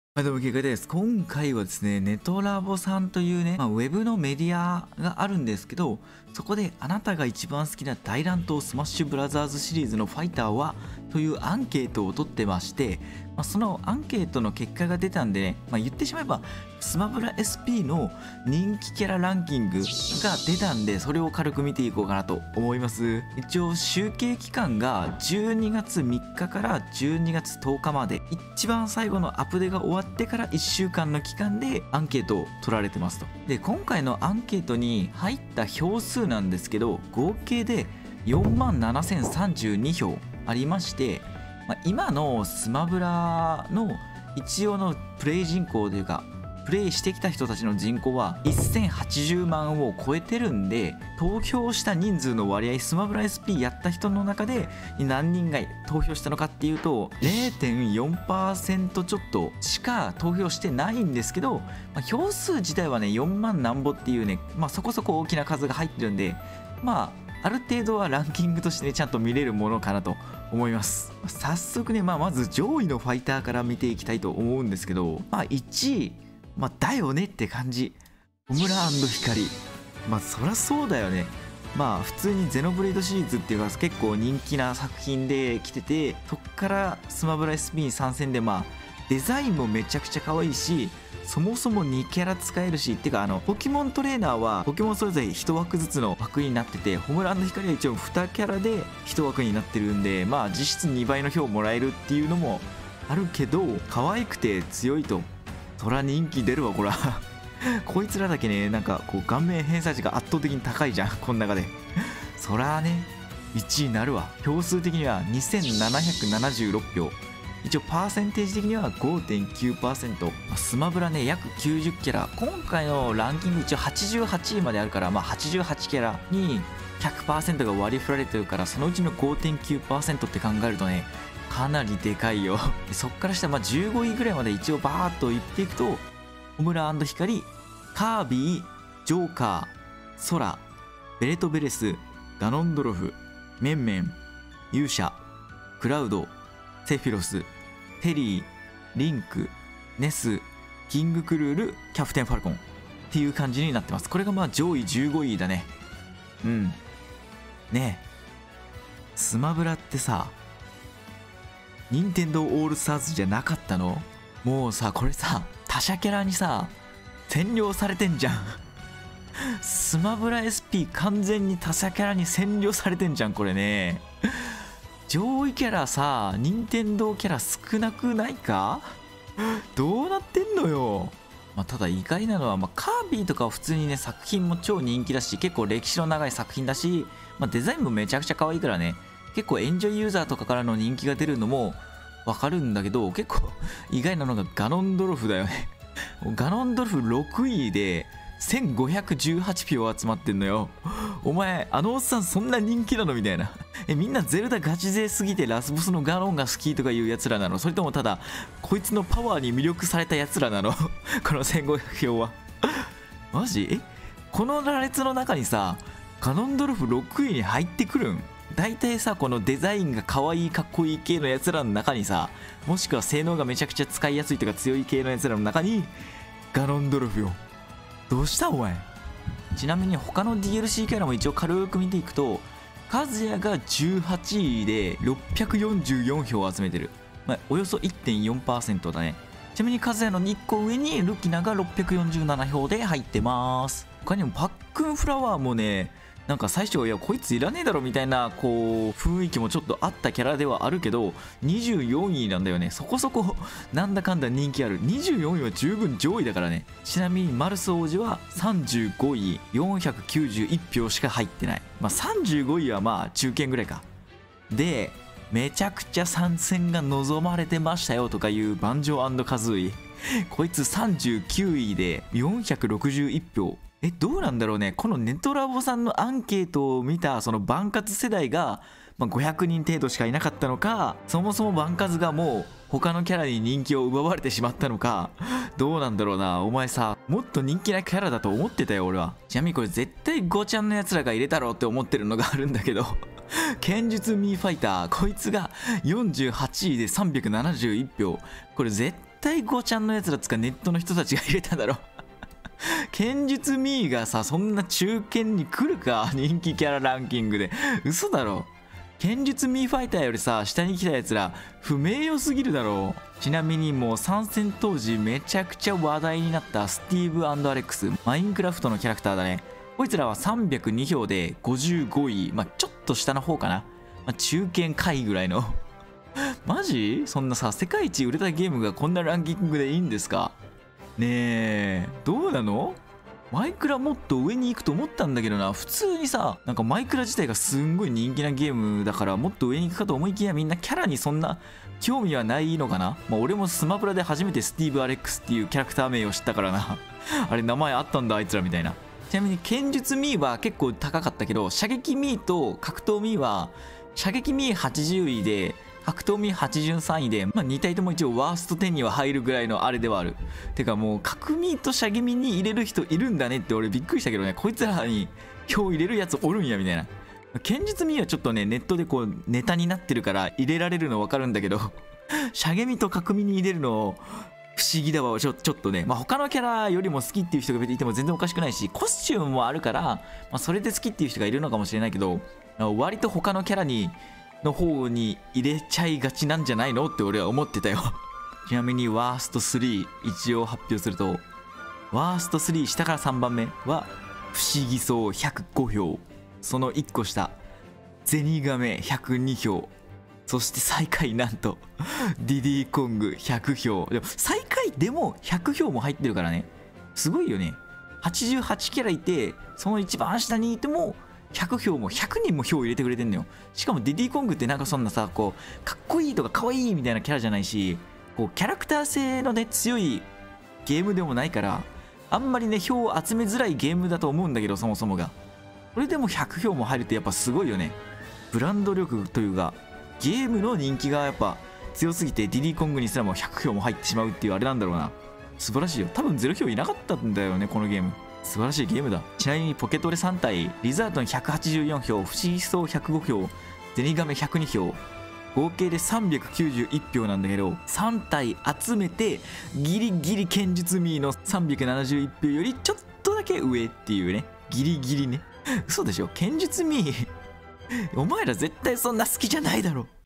はい、どうも、結果です。今回はですね、ネトラボさんというね、ウェブのメディアがあるんですけど、そこであなたが一番好きな大乱闘スマッシュブラザーズシリーズのファイターはというアンケートを取ってまして、そのアンケートの結果が出たんでね、言ってしまえばスマブラ SP の人気キャラランキングが出たんで、それを軽く見ていこうかなと思います。一応集計期間が12月3日から12月10日まで、一番最後のアップデートが終わってから1週間の期間でアンケートを取られてますと。で、今回のアンケートに入った票数なんですけど、合計で47,032票ありまして、今のスマブラの一応のプレイ人口というか、プレイしてきた人たちの人口は1080万を超えてるんで、投票した人数の割合、スマブラ SP やった人の中で何人が投票したのかっていうと 0.4% ちょっとしか投票してないんですけど、票数自体はね4万なんぼっていうね、そこそこ大きな数が入ってるんで、ある程度はランキングとしてねちゃんと見れるものかなと思います。早速ね、まず上位のファイターから見ていきたいと思うんですけど、1位だよねって感じ、ホムラ光。そりゃそうだよね。普通にゼノブレイドシリーズっていうか結構人気な作品で来てて、そっからスマブラ SP に参戦で、デザインもめちゃくちゃ可愛いし、そもそも2キャラ使えるし、っていうかポケモントレーナーはポケモンそれぞれ1枠ずつの枠になってて、ホムラ光は一応2キャラで1枠になってるんで、実質2倍の票もらえるっていうのもあるけど、可愛くて強いとそら人気出るわこらこいつらだけね、なんかこう顔面偏差値が圧倒的に高いじゃん、この中でそらね1位になるわ。票数的には2776票、一応パーセンテージ的には 5.9%。 スマブラね約90キャラ、今回のランキング一応88位まであるから、88キャラに 100% が割り振られてるから、そのうちの 5.9% って考えるとねかなりでかいよそっから下15位ぐらいまで一応バーッといっていくと、ホムラ光、カービィ、ジョーカー、ソラ、ベレトベレス、ガノンドロフ、メンメン、勇者、クラウド、セフィロス、テリー、リンク、ネス、キングクルール、キャプテンファルコンっていう感じになってます。これが上位15位だね。ねえ、スマブラってさ、任天堂オールスターズじゃなかったの？もうさ、これさ、他社キャラにさ占領されてんじゃんスマブラ SP 完全に他社キャラに占領されてんじゃんこれね。上位キャラさ、任天堂キャラ少なくないか？どうなってんのよ。ただ意外なのは、カービィとかは普通にね作品も超人気だし、結構歴史の長い作品だし、デザインもめちゃくちゃ可愛いからね、結構エンジョイユーザーとかからの人気が出るのもわかるんだけど、結構意外なのがガノンドロフだよねガノンドロフ6位で1518票集まってんのよ。お前あのおっさんそんな人気なのみたいな。みんなゼルダガチ勢すぎてラスボスのガノンが好きとかいうやつらなの？それともただこいつのパワーに魅力されたやつらなのこの1500票はマジ？この羅列の中にさガノンドロフ6位に入ってくるん？大体さ、このデザインが可愛いかっこいい系のやつらの中にさ、もしくは性能がめちゃくちゃ使いやすいとか強い系のやつらの中にガノンドロフよ。どうしたお前。ちなみに他の DLC キャラも一応軽く見ていくと、カズヤが18位で644票を集めてる、およそ 1.4% だね。ちなみにカズヤの1個上にルキナが647票で入ってます。他にもパックンフラワーもね、なんか最初いやこいついらねえだろみたいなこう雰囲気もちょっとあったキャラではあるけど、24位なんだよね。そこそこなんだかんだ人気ある。24位は十分上位だからね。ちなみにマルス王子は35位491票しか入ってない。35位は中堅ぐらいか。でめちゃくちゃ参戦が望まれてましたよとかいうバンジョーカズーイこいつ39位で461票。どうなんだろうね。このネトラボさんのアンケートを見たそのバンカツ世代が、500人程度しかいなかったのか、そもそもバンカツがもう他のキャラに人気を奪われてしまったのか、どうなんだろうな。お前さ、もっと人気なキャラだと思ってたよ俺は。ちなみにこれ絶対ゴちゃんのやつらが入れたろうって思ってるのがあるんだけど剣術ミーファイター、こいつが48位で371票。これ絶対5ちゃんのやつらつかネットの人たちが入れたんだろ。剣術ミーがさ、そんな中堅に来るか、人気キャラランキングで。嘘だろ。剣術ミーファイターよりさ、下に来たやつら不名誉すぎるだろう。ちなみにもう参戦当時めちゃくちゃ話題になったスティーブ&アレックス、マインクラフトのキャラクターだね。こいつらは302票で55位、ちょっと下の方かな。中堅下位ぐらいの。マジ？そんなさ、世界一売れたゲームがこんなランキングでいいんですか？ねえ、どうなの？マイクラもっと上に行くと思ったんだけどな。普通にさ、なんかマイクラ自体がすんごい人気なゲームだからもっと上に行くかと思いきや、みんなキャラにそんな興味はないのかな。俺もスマブラで初めてスティーブ・アレックスっていうキャラクター名を知ったからな。あれ名前あったんだあいつらみたいな。ちなみに剣術ミーは結構高かったけど、射撃ミーと格闘ミーは、射撃ミー80位で格闘ミー83位で、2体とも一応ワースト10には入るぐらいのあれではある。てかもう格ミーと射撃ミーに入れる人いるんだねって俺びっくりしたけどね。こいつらに票入れるやつおるんやみたいな。剣術ミーはちょっとね、ネットでこうネタになってるから入れられるの分かるんだけど、射撃ミーと格ミーに入れるの不思議だわ。ちょっとね、他のキャラよりも好きっていう人がいても全然おかしくないし、コスチュームもあるから、それで好きっていう人がいるのかもしれないけど、割と他のキャラの方に入れちゃいがちなんじゃないのって俺は思ってたよ。ちなみにワースト3一応発表すると、ワースト3下から3番目は不思議そう105票、その1個下ゼニガメ102票、そして最下位なんとディディコング100票。でも最下位でも100票も入ってるからね、すごいよね。88キャラいて、その一番下にいても100票も100人も票を入れてくれてんのよ。しかもディディコングってなんかそんなさ、こうかっこいいとかかわいいみたいなキャラじゃないし、こうキャラクター性のね強いゲームでもないから、あんまりね票を集めづらいゲームだと思うんだけど、そもそもがこれでも100票も入るってやっぱすごいよね。ブランド力というかゲームの人気がやっぱ強すぎて、ディディコングにすらも100票も入ってしまうっていうあれなんだろうな。素晴らしいよ。多分0票いなかったんだよねこのゲーム。素晴らしいゲームだ。ちなみにポケトレ3体、リザードン184票、不思議そう105票、ゼニガメ102票、合計で391票なんだけど、3体集めてギリギリ剣術ミーの371票よりちょっとだけ上っていうね。ギリギリね。嘘でしょ、剣術ミーお前ら絶対そんな好きじゃないだろ。